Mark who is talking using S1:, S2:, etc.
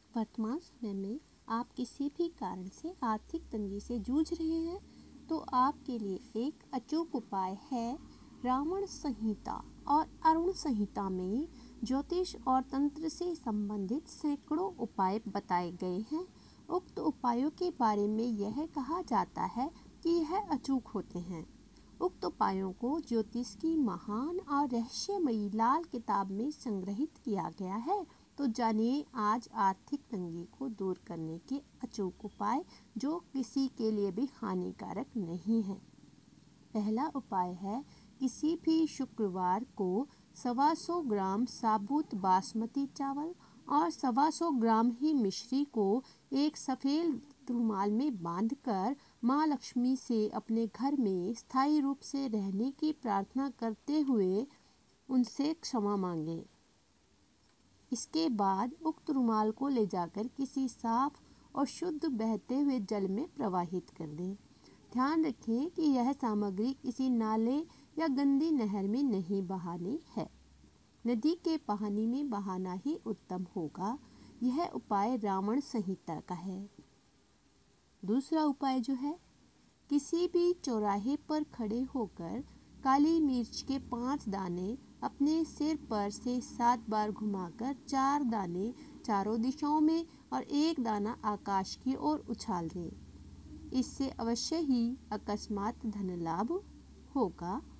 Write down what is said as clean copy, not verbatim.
S1: वर्तमान समय में आप किसी भी कारण से आर्थिक तंगी से जूझ रहे हैं तो आपके लिए एक अचूक उपाय है रावण संहिता। और अरुण संहिता में ज्योतिष और तंत्र से संबंधित सैकड़ों उपाय बताए गए हैं। उक्त उपायों के बारे में यह कहा जाता है कि यह अचूक होते हैं। उक्त उपायों को ज्योतिष की महान और रहस्यमयी लाल किताब में संग्रहित किया गया है। तो जानिए आज आर्थिक तंगी को दूर करने के अचूक उपाय जो किसी के लिए भी हानिकारक नहीं है। पहला उपाय है किसी भी शुक्रवार को 125 ग्राम साबुत बासमती चावल और 125 ग्राम ही मिश्री को एक सफ़ेद रुमाल में बांधकर माँ लक्ष्मी से अपने घर में स्थायी रूप से रहने की प्रार्थना करते हुए उनसे क्षमा मांगें। इसके बाद उक्त रुमाल को ले जाकर किसी साफ और शुद्ध बहते हुए जल में प्रवाहित कर दें। ध्यान रखें कि यह सामग्री किसी नाले या गंदी नहर में नहीं बहानी है। नदी के पानी में बहाना ही उत्तम होगा। यह उपाय रावण संहिता का है। दूसरा उपाय जो है किसी भी चौराहे पर खड़े होकर काली मिर्च के 5 दाने अपने सिर पर से 7 बार घुमाकर 4 दाने चारों दिशाओं में और 1 दाना आकाश की ओर उछाल दें। इससे अवश्य ही अकस्मात धन लाभ होगा।